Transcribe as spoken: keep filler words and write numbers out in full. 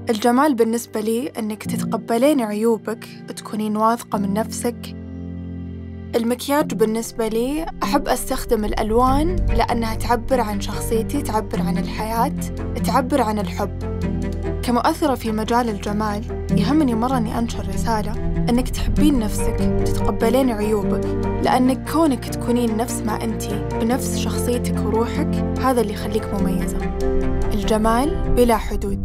الجمال بالنسبة لي إنك تتقبلين عيوبك، تكونين واثقة من نفسك. المكياج بالنسبة لي أحب أستخدم الألوان لأنها تعبر عن شخصيتي، تعبر عن الحياة، تعبر عن الحب. كمؤثرة في مجال الجمال يهمني مرة أني أنشر رسالة أنك تحبين نفسك، تتقبلين عيوبك، لأنك كونك تكونين نفس ما أنتي بنفس شخصيتك وروحك هذا اللي يخليك مميزة. الجمال بلا حدود.